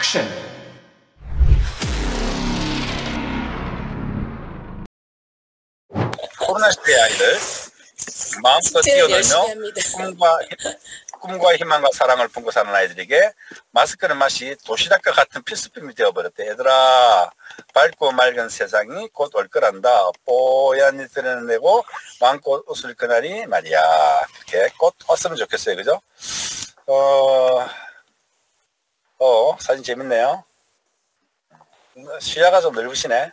액션! 코로나 시대의 아이들 마음껏 뛰어놀며 꿈과 희망과 사랑을 품고 사는 아이들에게 마스크는 마치 도시락과 같은 필수품이 되어버렸대. 얘들아, 밝고 맑은 세상이 곧 올 거란다. 뽀얀 니트를 내고 마음껏 웃을 그날이 말이야. 그렇게 곧 왔으면 좋겠어요. 그죠? 사진 재밌네요. 시야가 좀 넓으시네.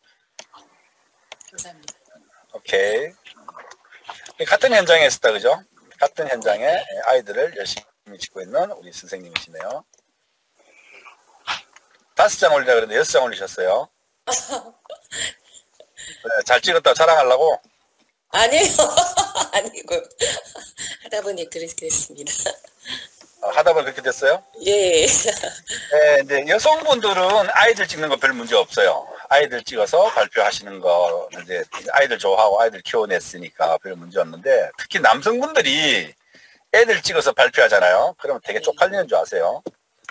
감사합니다. 오케이. 같은 현장에 있었다, 그죠? 같은 현장에 아이들을 열심히 찍고 있는 우리 선생님이시네요. 5장 올리라 그랬는데 6장 올리셨어요. 네, 잘 찍었다고 자랑하려고? 아니에요. 아니고 하다 보니 그랬습니다. 하다 보니 그렇게 됐어요? 예. 네, 근데 여성분들은 아이들 찍는 거 별 문제 없어요. 아이들 찍어서 발표하시는 거 이제 아이들 좋아하고 아이들 키워냈으니까 별 문제 없는데, 특히 남성분들이 애들 찍어서 발표하잖아요. 그러면 되게 쪽팔리는 줄 아세요?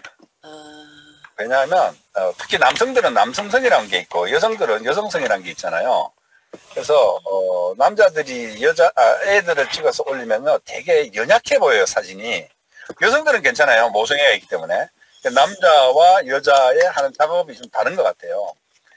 왜냐하면 특히 남성들은 남성성이라는 게 있고 여성들은 여성성이라는 게 있잖아요. 그래서 남자들이 애들을 찍어서 올리면요 되게 연약해 보여요, 사진이. 여성들은 괜찮아요, 모성애가 있기 때문에. 남자와 여자의 하는 작업이 좀 다른 것 같아요.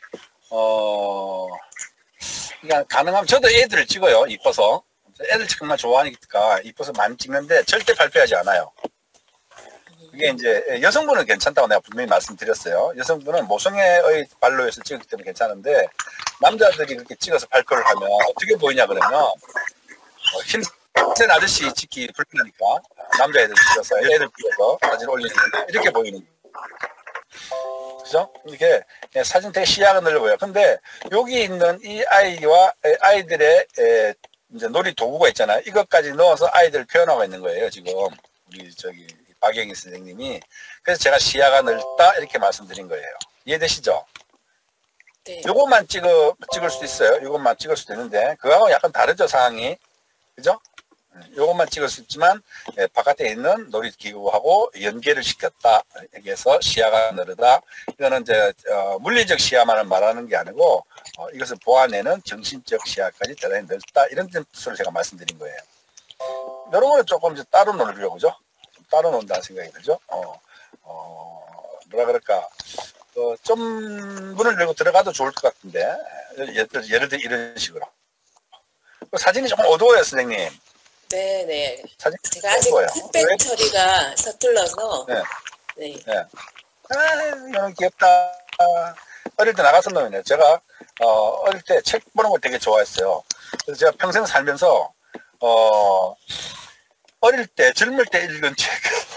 그러니까 가능하면 저도 애들을 찍어요, 이뻐서. 애들 정말 좋아하니까 이뻐서 많이 찍는데 절대 발표하지 않아요. 그게 이제 여성분은 괜찮다고 내가 분명히 말씀드렸어요. 여성분은 모성애의 발로에서 찍었기 때문에 괜찮은데, 남자들이 그렇게 찍어서 발표를 하면 어떻게 보이냐 그러면 힘센 아저씨 찍기 불편하니까 남자애들 찍어서 애들 찍어서 사진 올리는 이렇게 보이는 거예요. 그죠? 이게 사진 되게 시야가 넓어 보여요. 근데 여기 있는 이 아이와 아이들의 이제 놀이 도구가 있잖아요. 이것까지 넣어서 아이들 표현하고 있는 거예요, 지금. 우리 박영희 선생님이. 그래서 제가 시야가 넓다 이렇게 말씀드린 거예요. 이해되시죠? 네. 요것만 찍을 수도 있어요. 요것만 찍을 수도 있는데 그거하고 약간 다르죠, 상황이. 그죠? 요것만 찍을 수 있지만 바깥에 있는 놀이기구하고 연계를 시켰다. 여기에서 시야가 넓다. 이거는 이제 물리적 시야만을 말하는 게 아니고 이것을 보완해는 정신적 시야까지 대단히 넓다. 이런 뜻으로 제가 말씀드린 거예요. 이런 거는 조금 이제 따로 놀려고, 그죠? 따로 논다는 생각이 들죠? 뭐라 그럴까? 좀 문을 열고 들어가도 좋을 것 같은데, 예를 들어 이런 식으로. 사진이 조금 어두워요, 선생님. 네네. 사진 제가 아직 흑백 처리가 서툴러서. 네. 네. 네. 너무 귀엽다. 어릴 때 나갔던 놈이네요. 제가 어릴 때 책 보는 걸 되게 좋아했어요. 그래서 제가 평생 살면서 어릴 때 젊을 때 읽은 책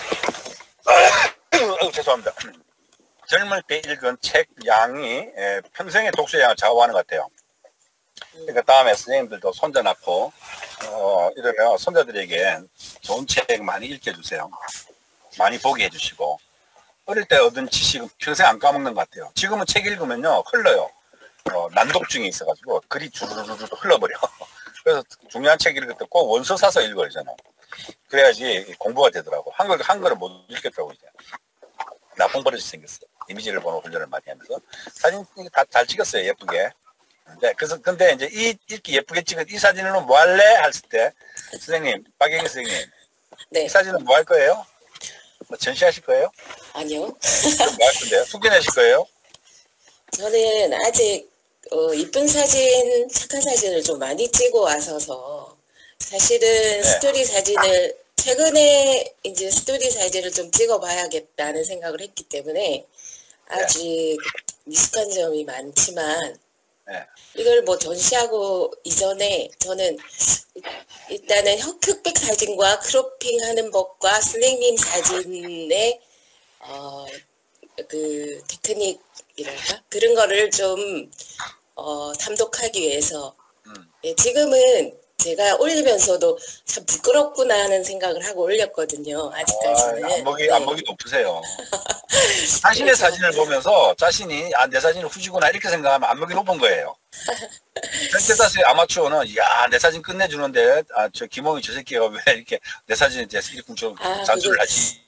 죄송합니다. 젊을 때 읽은 책 양이 평생의 독서 양을 좌우하는 것 같아요. 그러니까 다음에 선생님들도 손자 낳고 이러면 손자들에게 좋은 책 많이 읽혀주세요. 많이 보게 해주시고, 어릴 때 얻은 지식은 평생 안 까먹는 것 같아요. 지금은 책 읽으면요 흘러요. 난독증이 있어가지고 글이 주르르르 흘러버려. 그래서 중요한 책 읽을 때 꼭 원서 사서 읽어야 되잖아요. 그래야지 공부가 되더라고. 한글은 못 읽겠다고 이제. 나쁜 버릇이 생겼어요. 이미지를 보는 훈련을 많이 하면서. 사진 다 잘 찍었어요, 예쁘게. 네, 근데 이제 이렇게 예쁘게 찍은 이 사진으로 뭐 할래? 했을 때, 선생님, 박영희 선생님. 네. 이 사진은 뭐 할 거예요? 뭐 전시하실 거예요? 아니요. 뭐 할 건데요? 숙연하실 거예요? 저는 아직 이쁜 사진, 착한 사진을 좀 많이 찍어 와서서 사실은 스토리 사진을 최근에 이제 스토리 사진을 좀 찍어봐야겠다는 생각을 했기 때문에 아직 미숙한 점이 많지만 이걸 뭐 전시하고 이전에 저는 일단은 흑백 사진과 크로핑하는 법과 선생님 사진의 그 테크닉이랄까 그런 거를 좀 탐독하기 위해서 지금은 제가 올리면서도 참 부끄럽구나 하는 생각을 하고 올렸거든요. 아직까지는. 안목이 높으세요. 자신의 사진을 보면서 자신이 내 사진을 후지구나 이렇게 생각하면 안목이 높은 거예요. 대다수의 아마추어는 내 사진 끝내주는데 저 김홍희 저 새끼가 왜 이렇게 내 사진에 대해서 이렇게 잔소리를 하지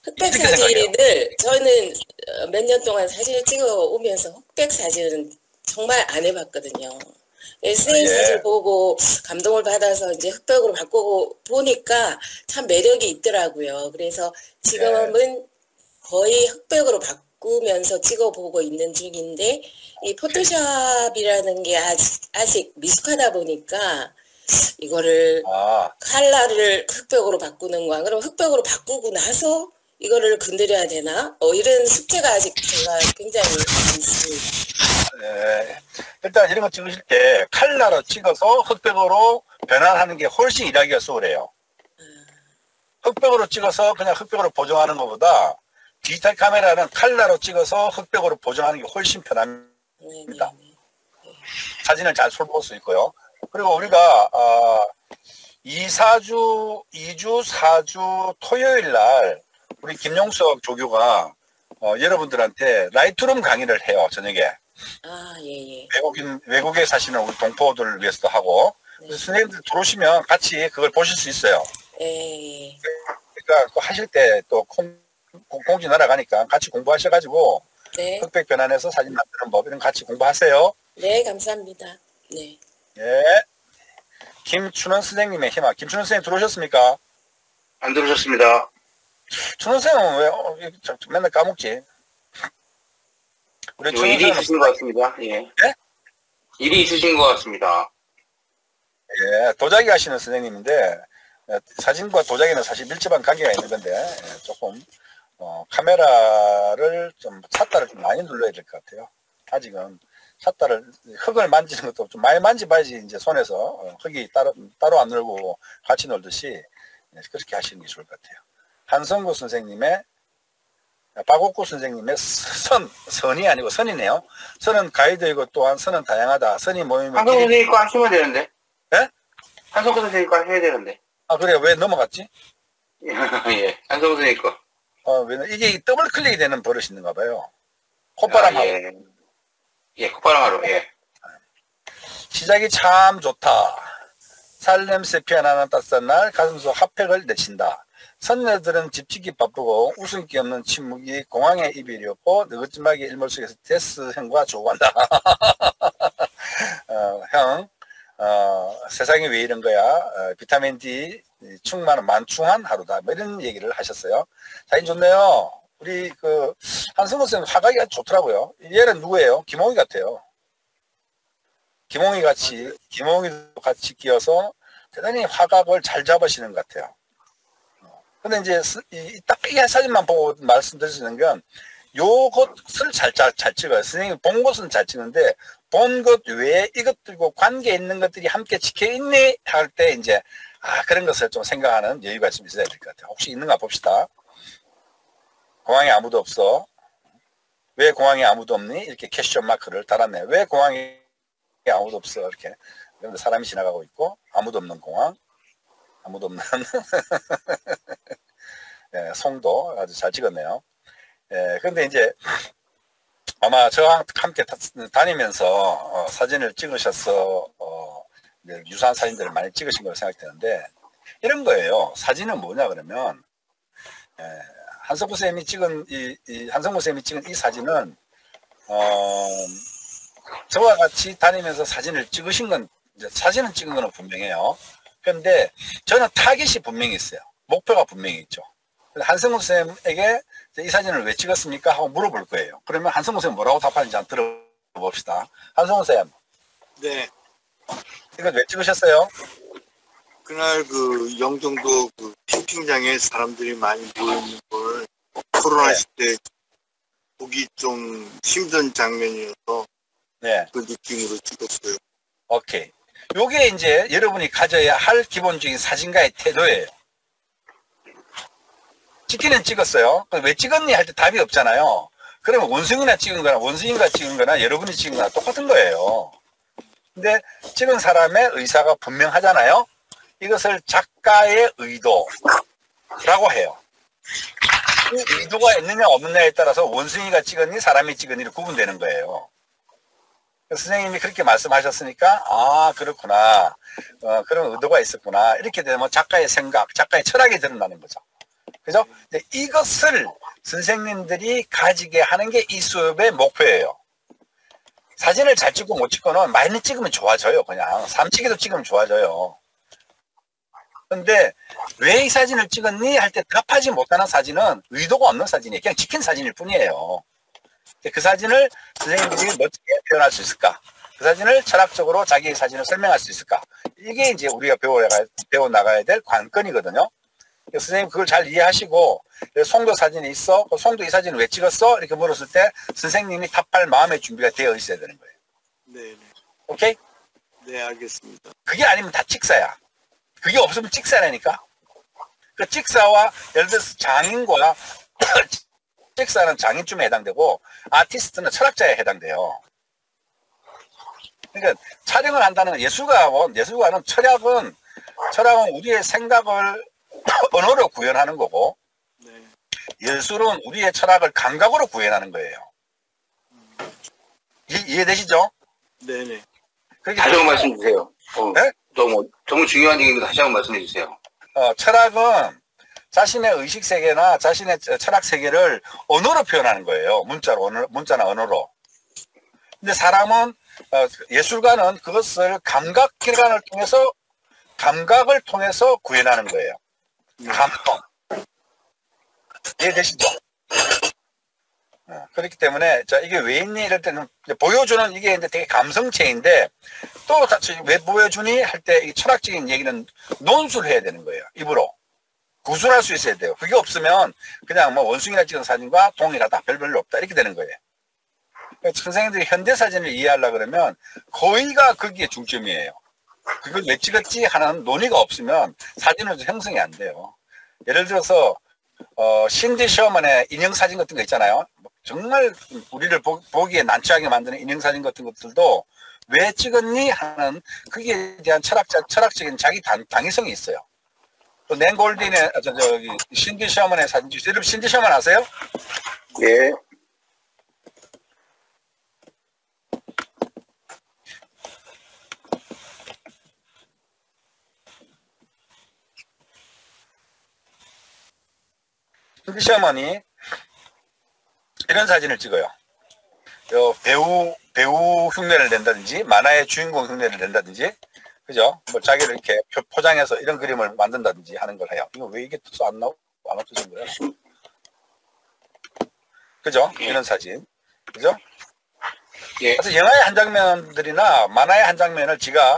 흑백 이렇게 생각해요. 사진을 저는 몇 년 동안 사진을 찍어 오면서 흑백 사진은 정말 안 해봤거든요. 선생님 사진 예. 보고 감동을 받아서 이제 흑백으로 바꾸고 보니까 참 매력이 있더라고요. 그래서 지금은 거의 흑백으로 바꾸면서 찍어보고 있는 중인데 이 포토샵이라는 게 아직 미숙하다 보니까 이거를 아, 컬러를 흑백으로 바꾸는 거야. 그럼 흑백으로 바꾸고 나서 이거를 건드려야 되나? 이런 숙제가 아직 제가 굉장히 많습니다. 예. 일단 이런 거 찍으실 때 칼라로 찍어서 흑백으로 변환하는 게 훨씬 일하기가 수월해요. 흑백으로 찍어서 그냥 흑백으로 보정하는 것보다 디지털 카메라는 칼라로 찍어서 흑백으로 보정하는 게 훨씬 편합니다. 네네. 사진을 잘 손볼 수 있고요. 그리고 우리가 2, 4주, 2주, 4주 토요일 날 우리 김용석 조교가 여러분들한테 라이트룸 강의를 해요, 저녁에. 아, 예. 외국에 사시는 우리 동포들을 위해서도 하고. 그래서 선생님들 들어오시면 같이 그걸 보실 수 있어요. 예. 그러니까 하실 때 또 공지 날아가니까 같이 공부하셔가지고 네. 흑백 변환해서 사진 만드는 법 이런 거 같이 공부하세요. 네, 감사합니다. 네. 예. 김춘원 선생님의 희망. 김춘원 선생님 들어오셨습니까? 안 들으셨습니다. 준원 선생은 왜 맨날 까먹지? 우리 준원 일이 선생은 있으신 것 같습니다. 예. 네? 일이 있으신 것 같습니다. 예, 도자기 하시는 선생님인데 사진과 도자기는 사실 밀접한 관계가 있는 건데 조금 카메라를 좀 샷다를 좀 많이 눌러야 될 것 같아요. 아직은 샷다를 흙을 만지는 것도 좀 많이 만지봐야지 이제 손에서 흙이 따로 안 놀고 같이 놀듯이 그렇게 하시는 게 좋을 것 같아요. 한성구 선생님의 박옥구 선생님의 선이 아니고 선이네요. 선은 가이드이고 또한 선은 다양하다. 선이 모이면 한성구 선생님 거 하시면 되는데. 예? 한성구 선생님 거 해야 되는데. 아 그래 왜 넘어갔지? 예. 한성구 선생님 거. 왜 이게 더블 클릭이 되는 버릇이 있는가 봐요. 콧바람하고. 예, 콧바람하러. 예. 시작이 참 좋다. 살냄새 피어나는 따스한 날 가슴속 핫팩을 내친다. 선녀들은 집지기 바쁘고 웃음기 없는 침묵이 공항의 이별이었고 느긋짐하게 일몰 속에서 데스 형과 조우한다. 형 세상이 왜 이런 거야. 비타민 D 만충한 하루다. 뭐 이런 얘기를 하셨어요. 사진 좋네요. 우리 한승호 선생님 화각이 아주 좋더라고요. 얘는 누구예요? 김홍희 같아요. 김홍희도 같이 끼어서 대단히 화각을 잘 잡으시는 것 같아요. 근데 이제 딱 이 사진만 보고 말씀드리는 건 요것을 잘 찍어요. 선생님이 본 것은 잘 찍는데 본 것 외에 이것들과 관계 있는 것들이 함께 찍혀 있니 할 때 이제 그런 것을 좀 생각하는 여유가 좀 있어야 될 것 같아요. 혹시 있는가 봅시다. 공항에 아무도 없어. 왜 공항에 아무도 없니? 이렇게 퀘스천 마크를 달았네. 왜 공항에 아무도 없어? 이렇게. 그런데 사람이 지나가고 있고 아무도 없는 공항. 아무도 없는 예, 송도 아주 잘 찍었네요. 예, 근데 이제 아마 저와 함께 다니면서 사진을 찍으셔서 유사한 사진들을 많이 찍으신 걸로 생각되는데 이런 거예요. 사진은 뭐냐 그러면 한성구 쌤이 찍은 한성구 쌤이 찍은 이 사진은 저와 같이 다니면서 사진을 찍으신 건 이제 사진은 찍은 거는 분명해요. 그런데 저는 타깃이 분명히 있어요. 목표가 분명히 있죠. 한성구 쌤에게 이 사진을 왜 찍었습니까? 하고 물어볼 거예요. 그러면 한성구 쌤 뭐라고 답하는지 한번 들어봅시다. 한성구 쌤. 네. 이거 왜 찍으셨어요? 그날 영종도 캠핑장에 사람들이 많이 모이는 걸 코로나 시대 보기 좀 힘든 장면이어서 네. 그 느낌으로 찍었어요. 오케이. 요게 이제 여러분이 가져야 할 기본적인 사진가의 태도예요. 찍기는 찍었어요. 왜 찍었니 할 때 답이 없잖아요. 그러면 원숭이가 찍은 거나 여러분이 찍은 거나 똑같은 거예요. 근데 찍은 사람의 의사가 분명하잖아요. 이것을 작가의 의도라고 해요. 그 의도가 있느냐 없느냐에 따라서 원숭이가 찍었니 사람이 찍었니를 구분되는 거예요. 선생님이 그렇게 말씀하셨으니까 그렇구나. 그런 의도가 있었구나. 이렇게 되면 작가의 생각, 작가의 철학이 드러나는 거죠. 그죠? 이것을 선생님들이 가지게 하는 게 이 수업의 목표예요. 사진을 잘 찍고 못 찍고는 많이 찍으면 좋아져요. 그냥 삼치기도 찍으면 좋아져요. 근데 왜 이 사진을 찍었니? 할 때 답하지 못하는 사진은 의도가 없는 사진이에요. 그냥 찍힌 사진일 뿐이에요. 그 사진을 선생님들이 멋지게 표현할 수 있을까? 그 사진을 철학적으로 자기의 사진을 설명할 수 있을까? 이게 이제 우리가 배워나가야 될 관건이거든요. 선생님 그걸 잘 이해하시고, 송도 사진이 있어? 송도 이 사진을 왜 찍었어? 이렇게 물었을 때 선생님이 답할 마음의 준비가 되어 있어야 되는 거예요. 네. 오케이? 네, 알겠습니다. 그게 아니면 다 찍사야. 그게 없으면 찍사라니까. 그 찍사와 예를 들어서 장인과 찍사는 장인쯤에 해당되고 아티스트는 철학자에 해당돼요. 그러니까 촬영을 한다는 건 예술가는 철학은 우리의 생각을 언어로 구현하는 거고, 네. 예술은 우리의 철학을 감각으로 구현하는 거예요. 이해되시죠? 네네. 다시 한번 말씀 주세요. 네? 너무 중요한 얘기입니다. 다시 한번 말씀해 주세요. 철학은 자신의 의식 세계나 자신의 철학 세계를 언어로 표현하는 거예요. 문자나 언어로. 근데 사람은 예술가는 그것을 감각을 통해서 구현하는 거예요. 감동. 이해되시죠? 그렇기 때문에 이게 왜 있니? 이럴 때는 보여주는 이게 이제 되게 감성체인데, 또 왜 보여주니? 할 때 이 철학적인 얘기는 논술을 해야 되는 거예요. 입으로. 구술할 수 있어야 돼요. 그게 없으면 그냥 뭐 원숭이나 찍은 사진과 동일하다. 별로 없다. 이렇게 되는 거예요. 선생님들이 현대 사진을 이해하려고 그러면 거의가 거기에 중점이에요. 그걸 왜 찍었지? 하는 논의가 없으면 사진은 형성이 안 돼요. 예를 들어서 신디 셔먼의 인형사진 같은 거 있잖아요. 정말 우리를 보기에 난처하게 만드는 인형사진 같은 것들도 왜 찍었니? 하는 거기에 대한 철학적인 자기 당위성이 있어요. 또 낸 골딘의 신디 셔먼의 사진, 여러분 신디 셔먼 아세요? 예. 신디 셔먼이 이런 사진을 찍어요. 배우 흉내를 낸다든지, 만화의 주인공 흉내를 낸다든지, 그죠? 뭐 자기를 이렇게 포장해서 이런 그림을 만든다든지 하는 걸 해요. 이거 왜 이게 또 안 맞춰진 거야? 그죠? 이런 사진. 그죠? 예. 그래서 영화의 한 장면들이나 만화의 한 장면을 지가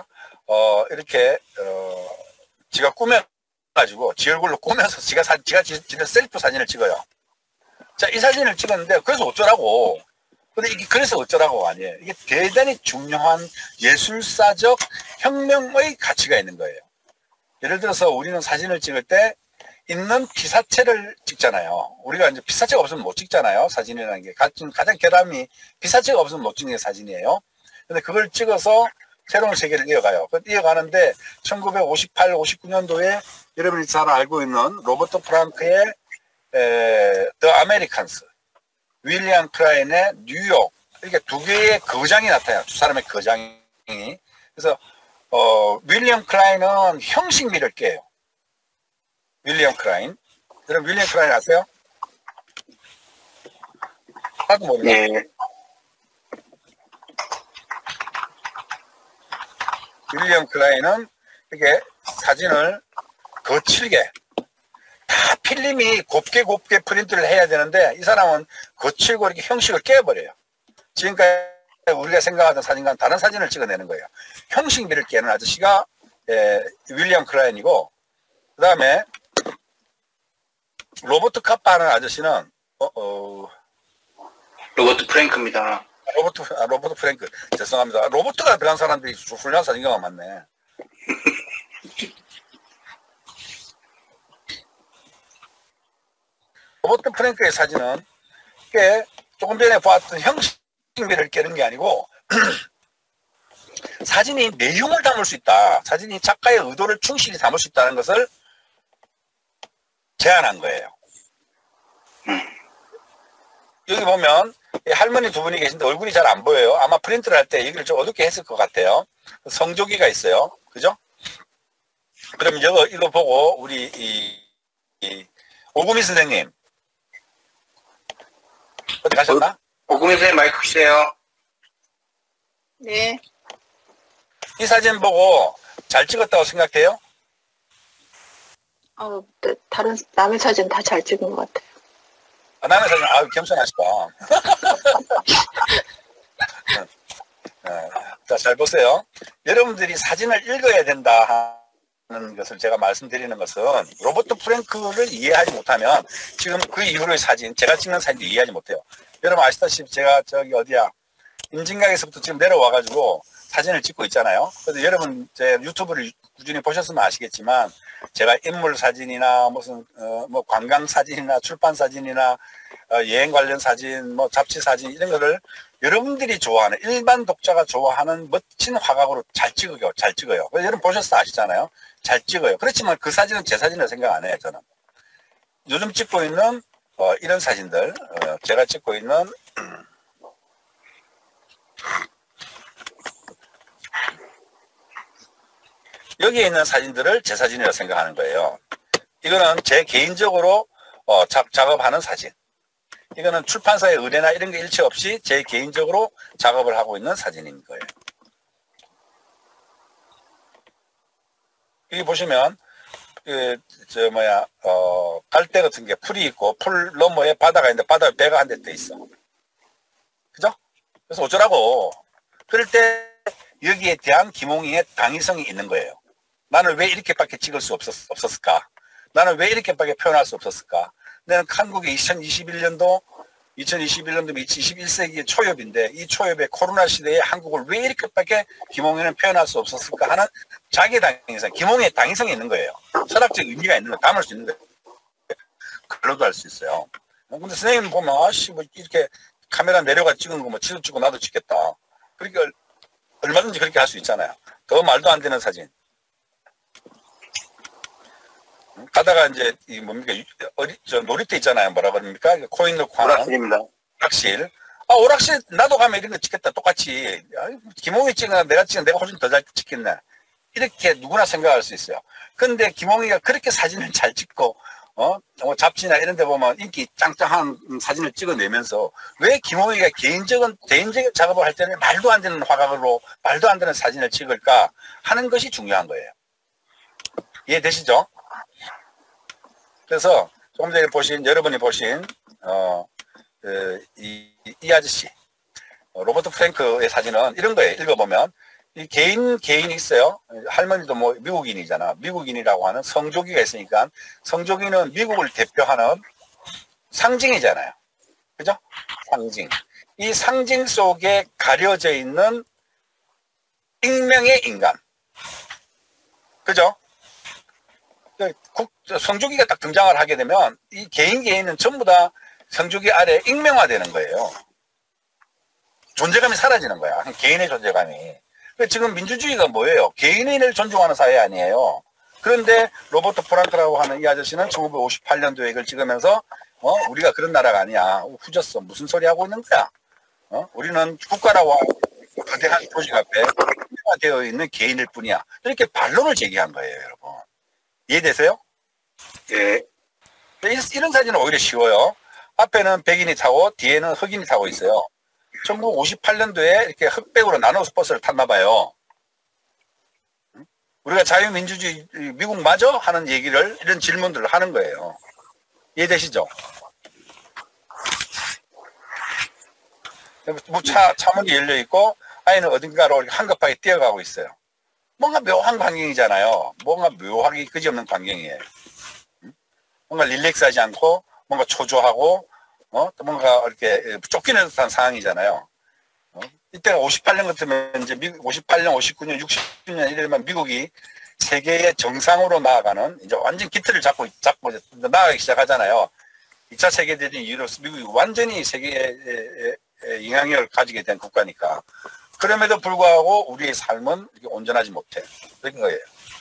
꾸며가지고 지 얼굴로 꾸며서 지가 지는 셀프 사진을 찍어요. 자, 이 사진을 찍었는데 그래서 어쩌라고. 근데 이게 그래서 어쩌라고 아니에요. 이게 대단히 중요한 예술사적 혁명의 가치가 있는 거예요. 예를 들어서 우리는 사진을 찍을 때 있는 피사체를 찍잖아요. 우리가 이제 피사체가 없으면 못 찍잖아요. 사진이라는 게 가장 결함이 피사체가 없으면 못 찍는 게 사진이에요. 근데 그걸 찍어서 새로운 세계를 이어가요. 이어가는데 1958, 59년도에 여러분이 잘 알고 있는 로버트 프랑크의 The Americans, 윌리엄 클라인의 뉴욕, 이렇게 두 개의 거장이 나타나요. 두 사람의 거장이. 그래서 윌리엄 클라인은 형식미를 깨요. 윌리엄 클라인. 여러분 윌리엄 클라인 아세요? 하도 모르나? 예. 윌리엄 클라인은 이렇게 사진을 거칠게 다 필름이 곱게 프린트를 해야 되는데 이 사람은 거칠고 이렇게 형식을 깨버려요. 지금까지 우리가 생각하던 사진과는 다른 사진을 찍어내는 거예요. 형식미를 깨는 아저씨가 윌리엄 클라인이고, 그 다음에 로버트 카파 하는 아저씨는 로버트 프랭크입니다. 로버트 프랭크. 죄송합니다. 로버트가 들어간 사람들이 훌륭한 사진가가 많네. 로버트 프랭크의 사진은 꽤 조금 전에 보았던 형식미를 깨는 게 아니고 사진이 내용을 담을 수 있다. 사진이 작가의 의도를 충실히 담을 수 있다는 것을 제안한 거예요. 여기 보면 할머니 두 분이 계신데 얼굴이 잘 안 보여요. 아마 프린트를 할 때 여기를 좀 어둡게 했을 것 같아요. 성조기가 있어요. 그죠? 그럼 이거 보고 우리 오구미 선생님. 어디 가셨나? 오구미 선생님 마이크 켜세요. 네. 이 사진 보고 잘 찍었다고 생각해요? 네, 다른, 남의 사진 다 잘 찍은 것 같아요. 아, 남의 사진, 겸손하시다. 자, 잘 보세요. 여러분들이 사진을 읽어야 된다 하는 것을 제가 말씀드리는 것은 로버트 프랭크를 이해하지 못하면 지금 그 이후로의 사진, 제가 찍는 사진도 이해하지 못해요. 여러분 아시다시피 제가 저기 어디야, 임진각에서부터 지금 내려와가지고 사진을 찍고 있잖아요. 그래서 여러분 제 유튜브를 꾸준히 보셨으면 아시겠지만 제가 인물 사진이나 무슨 뭐 관광 사진이나 출판 사진이나 여행 관련 사진, 뭐 잡지 사진 이런 거를 여러분들이 좋아하는 일반 독자가 좋아하는 멋진 화각으로 잘 찍어요. 여러분 보셔서 아시잖아요. 잘 찍어요. 그렇지만 그 사진은 제 사진이라고 생각 안 해요. 저는 요즘 찍고 있는 이런 사진들, 제가 찍고 있는 여기에 있는 사진들을 제 사진이라고 생각하는 거예요. 이거는 제 개인적으로 작업하는 사진. 이거는 출판사의 의뢰나 이런 게 일체 없이 제 개인적으로 작업을 하고 있는 사진인 거예요. 여기 보시면 갈대 같은 게 풀이 있고 풀 너머에 바다가 있는데 바다에 배가 한 대 떠 있어. 그죠? 그래서 어쩌라고. 그럴 때 여기에 대한 김홍익의 당위성이 있는 거예요. 나는 왜 이렇게밖에 찍을 수 없었을까? 나는 왜 이렇게밖에 표현할 수 없었을까? 나는 한국의 2021년도 21세기의 초엽인데 이 초엽의 코로나 시대에 한국을 왜 이렇게밖에 김홍익은 표현할 수 없었을까 하는 자기 당위성, 김홍익의 당위성이 있는 거예요. 철학적 의미가 있는 거, 담을 수 있는 거예요. 그걸로도 할 수 있어요. 근데 선생님 보면 뭐 이렇게 카메라 내려가 찍은 거 뭐 지도 찍고 나도 찍겠다. 그러니까 얼마든지 그렇게 할 수 있잖아요. 더 말도 안 되는 사진. 가다가 이제 이 뭡니까 저 놀이터 있잖아요. 뭐라 그럽니까? 코인 넣고 하는 오락실입니다. 오락실. 오락실 나도 가면 이런 거 찍겠다. 똑같이. 김홍익 찍으나 내가 찍으면 내가 훨씬 더 잘 찍겠네. 이렇게 누구나 생각할 수 있어요. 근데 김홍익이가 그렇게 사진을 잘 찍고 뭐 잡지나 이런 데 보면 인기 짱짱한 사진을 찍어내면서 왜 김홍익이가 개인적인 작업을 할 때는 말도 안 되는 화각으로 말도 안 되는 사진을 찍을까 하는 것이 중요한 거예요. 이해되시죠? 그래서 조금 전에 여러분이 보신 이 아저씨 로버트 프랭크의 사진은 이런 거예요. 읽어보면 이 개인이 있어요. 할머니도 뭐 미국인이잖아. 미국인이라고 하는 성조기가 있으니까 성조기는 미국을 대표하는 상징이잖아요. 그죠? 상징. 이 상징 속에 가려져 있는 익명의 인간. 그죠? 성조기가 딱 등장을 하게 되면 이 개인은 전부 다 성조기 아래 익명화되는 거예요. 존재감이 사라지는 거야. 개인의 존재감이. 지금 민주주의가 뭐예요? 개인을 존중하는 사회 아니에요. 그런데 로버트 프랑크라고 하는 이 아저씨는 1958년도에 이걸 찍으면서 우리가 그런 나라가 아니야. 후졌어. 무슨 소리 하고 있는 거야? 우리는 국가라고 하는 거대한 조직 앞에 되어 있는 개인일 뿐이야. 이렇게 반론을 제기한 거예요, 여러분. 이해되세요? 예. 이런 사진은 오히려 쉬워요. 앞에는 백인이 타고 뒤에는 흑인이 타고 있어요. 1958년도에 이렇게 흑백으로 나눠서 버스를 탔나 봐요. 우리가 자유민주주의 미국 맞아? 하는 이런 질문들을 하는 거예요. 이해되시죠? 차문이 열려있고 아이는 어딘가로 한급하게 뛰어가고 있어요. 뭔가 묘한 광경이잖아요. 뭔가 묘하게 그지없는 광경이에요. 뭔가 릴렉스하지 않고 뭔가 초조하고 뭔가 이렇게 쫓기는 듯한 상황이잖아요. 이때가 58년 같으면 이제 58년, 59년, 60년 이러면 미국이 세계의 정상으로 나아가는 이제 완전 기틀을 잡고 나아가기 시작하잖아요. 2차 세계대전 이후로서 미국이 완전히 세계에 영향력을 가지게 된 국가니까. 그럼에도 불구하고 우리의 삶은 이렇게 온전하지 못해. 그런 거예요.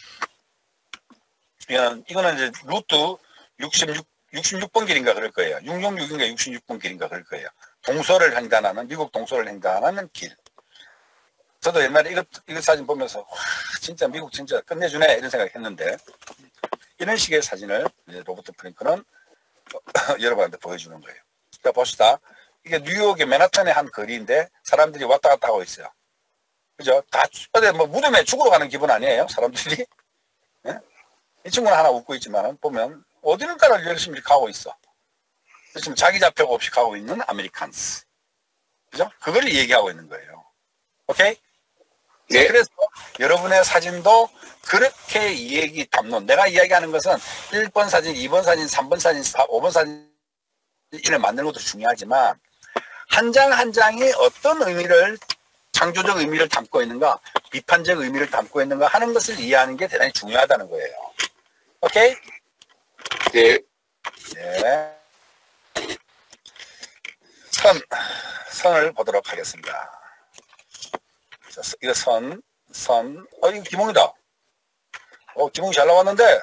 이거는 이제 루트 66번 길인가 그럴 거예요. 666인가 66번 길인가 그럴 거예요. 미국 동서를 횡단하는 길. 저도 옛날에 이거 사진 보면서, 와, 진짜 미국 진짜 끝내주네. 이런 생각 했는데, 이런 식의 사진을 로버트 프랭크는 여러분한테 보여주는 거예요. 자, 봅시다. 이게 뉴욕의 맨하탄의 한 거리인데 사람들이 왔다 갔다 하고 있어요. 그죠? 다, 어디 뭐 무덤에 죽으러 가는 기분 아니에요? 사람들이? 예? 이 친구는 하나 웃고 있지만, 보면, 어디는가를 열심히 가고 있어. 지금 자기 자표가 없이 가고 있는 아메리칸스. 그죠? 그걸 얘기하고 있는 거예요. 오케이? 네. 그래서 여러분의 사진도 그렇게 얘기 담론. 내가 이야기하는 것은 1번 사진, 2번 사진, 3번 사진, 5번 사진, 이를 만드는 것도 중요하지만, 한 장 한 장이 어떤 의미를, 창조적 의미를 담고 있는가, 비판적 의미를 담고 있는가 하는 것을 이해하는 게 대단히 중요하다는 거예요. 오케이? 네. 네. 선을 보도록 하겠습니다. 자, 이거 이거 기몽이다. 기몽이 잘 나왔는데,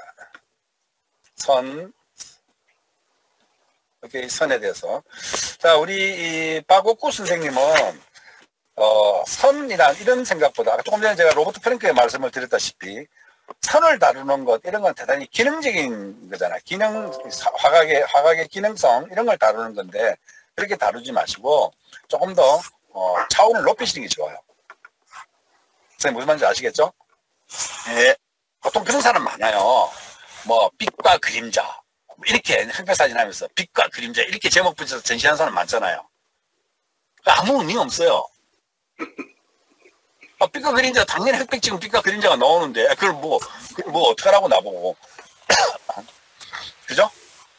이렇게 선에 대해서. 자, 우리, 빠고쿠 선생님은, 선이란 이런 생각보다, 조금 전에 제가 로버트 프랭크의 말씀을 드렸다시피, 선을 다루는 것, 이런 건 대단히 기능적인 거잖아요. 화각의 기능성, 이런 걸 다루는 건데, 그렇게 다루지 마시고, 조금 더, 차원을 높이시는 게 좋아요. 선생님, 무슨 말인지 아시겠죠? 네. 보통 그런 사람 많아요. 뭐, 빛과 그림자. 이렇게 흑백사진 하면서 빛과 그림자 이렇게 제목 붙여서 전시하는 사람 많잖아요. 아무 의미 없어요. 빛과 그림자 당연히 흑백 지금 빛과 그림자가 나오는데 그걸 뭐 어떡하라고 나보고. 그죠?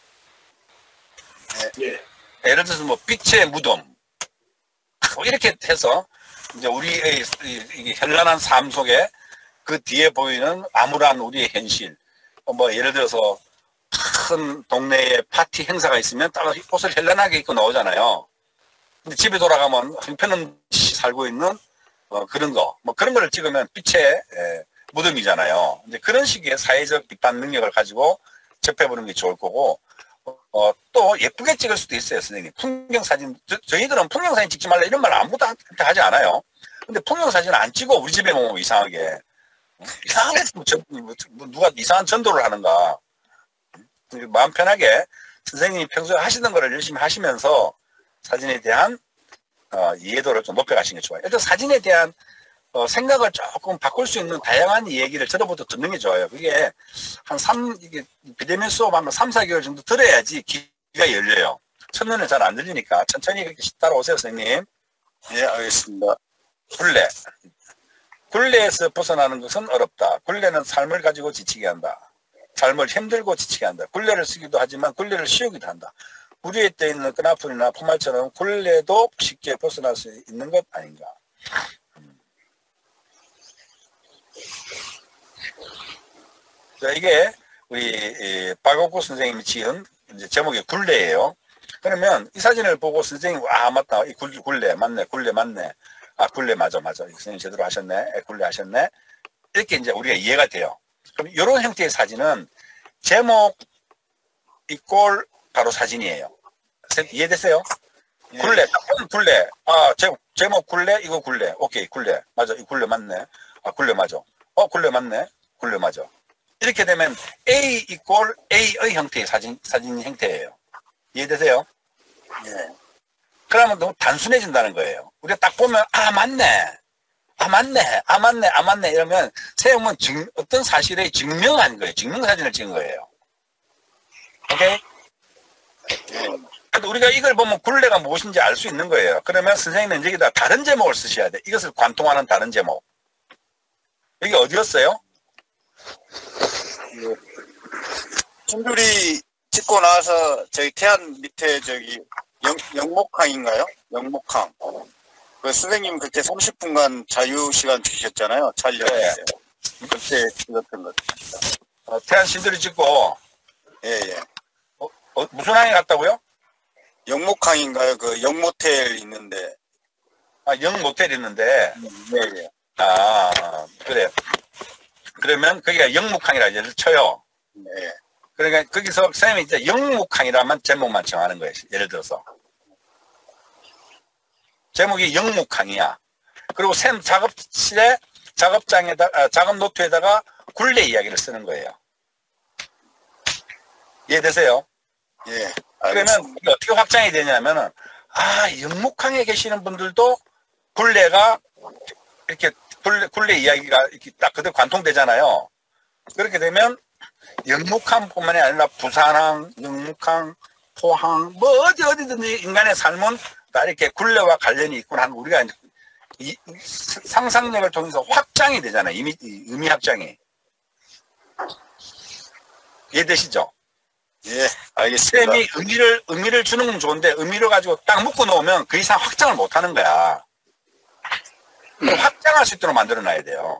네. 예를 들어서 뭐 빛의 무덤 이렇게 해서 이제 우리의 이 현란한 삶 속에 그 뒤에 보이는 암울한 우리의 현실. 뭐 예를 들어서 큰 동네에 파티 행사가 있으면 딱 옷을 현란하게 입고 나오잖아요. 근데 집에 돌아가면 형편없이 살고 있는 그런 거, 뭐 그런 거를 찍으면 빛의 무덤이잖아요. 이제 그런 식의 사회적 비판 능력을 가지고 접해보는 게 좋을 거고, 또 예쁘게 찍을 수도 있어요, 선생님. 풍경사진, 저희들은 풍경사진 찍지 말라 이런 말 아무도 하지 않아요. 근데 풍경사진을 안 찍어, 우리 집에 오면 이상하게. 이상하게 누가 이상한 전도를 하는가. 마음 편하게 선생님이 평소에 하시던 거를 열심히 하시면서 사진에 대한 이해도를 좀 높여가시는 게 좋아요. 일단 사진에 대한 생각을 조금 바꿀 수 있는 다양한 이야기를 저로부터 듣는 게 좋아요. 그게 이게 비대면 수업하면 3, 4개월 정도 들어야지 귀가 열려요. 첫눈에 잘 안 들리니까 천천히 그렇게 따라오세요, 선생님. 네, 알겠습니다. 굴레에서 벗어나는 것은 어렵다. 굴레는 삶을 가지고 지치게 한다. 삶을 힘들고 지치게 한다. 굴레를 쓰기도 하지만 굴레를 씌우기도 한다. 물 위에 떠 있는 끈아풀이나 포말처럼 굴레도 쉽게 벗어날 수 있는 것 아닌가. 자, 이게 우리 박옥구 선생님이 지은 이제 제목이 굴레예요. 그러면 이 사진을 보고 선생님 맞다. 이 굴레 맞네. 굴레 맞네. 굴레 맞아. 선생님 제대로 하셨네. 굴레 하셨네. 이렇게 이제 우리가 이해가 돼요. 그럼 이런 형태의 사진은 제목 이꼴 바로 사진이에요. 이해되세요? 예. 굴레, 굴레. 제목 굴레, 이거 굴레. 오케이, 굴레. 맞아, 이 굴레 맞네. 굴레 맞아. 굴레 맞네. 굴레 맞아. 이렇게 되면 A 이꼴 A의 형태의 사진 형태예요. 이해되세요? 네. 그러면 너무 단순해진다는 거예요. 우리가 딱 보면, 맞네. 이러면 세우면 어떤 사실에 증명한 거예요. 증명사진을 찍은 거예요. 오케이? 그래도 우리가 이걸 보면 굴레가 무엇인지 알 수 있는 거예요. 그러면 선생님은 여기다 다른 제목을 쓰셔야 돼. 이것을 관통하는 다른 제목. 여기 어디였어요? 충돌이 찍고 나서 저희 태안 밑에 영목항인가요? 영목항. 그 선생님 그때 30분간 자유 시간 주셨잖아요. 촬영. 네. 그때 찍었던 것. 태안 신들이 찍고. 예. 무슨 항에 갔다고요? 영목항인가요? 그 영모텔 있는데. 영모텔 있는데. 네. 그래요. 그러면 거기가 영묵항이라 예를 쳐요. 네. 그러니까 거기서 선생님이 이제 영묵항이라만 제목만 정하는 거예요. 예를 들어서. 제목이 영묵항이야. 그리고 샘 작업실에 작업 노트에다가 굴레 이야기를 쓰는 거예요. 이해되세요? 예. 그러면 알겠습니다. 이게 어떻게 확장이 되냐면은, 영묵항에 계시는 분들도 굴레가 이렇게 굴레 이야기가 이렇게 딱 그대로 관통되잖아요. 그렇게 되면 영묵항뿐만이 아니라 부산항, 영묵항, 포항, 뭐 어디든지 인간의 삶은 다 이렇게 굴레와 관련이 있구나 하는 우리가 이제 이 상상력을 통해서 확장이 되잖아요. 의미 확장이. 이해되시죠? 예, 알겠습니다. 쌤이 의미를 주는 건 좋은데 의미를 가지고 딱 묶어 놓으면 그 이상 확장을 못 하는 거야. 확장할 수 있도록 만들어 놔야 돼요.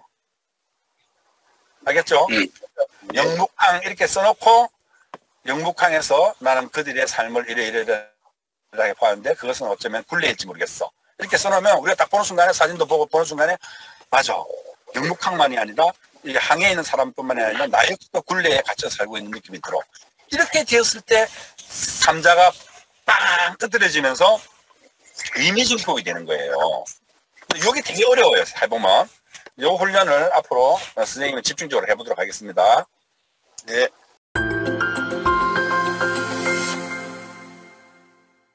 알겠죠? 영묵항 이렇게 써놓고 영묵항에서 나는 그들의 삶을 이래이래하게 보았는데 그것은 어쩌면 굴레일지 모르겠어. 이렇게 써놓으면 우리가 딱 보는 순간에 사진도 보고 보는 순간에 맞아. 영묵항만이 아니라 이 항에 있는 사람뿐만이 아니라 나 역시도 굴레에 갇혀 살고 있는 느낌이 들어. 이렇게 되었을 때 감자가 빵 뜯어지면서 의미 증폭이 되는 거예요. 이게 되게 어려워요. 해보면. 이 훈련을 앞으로 선생님이 집중적으로 해보도록 하겠습니다. 네.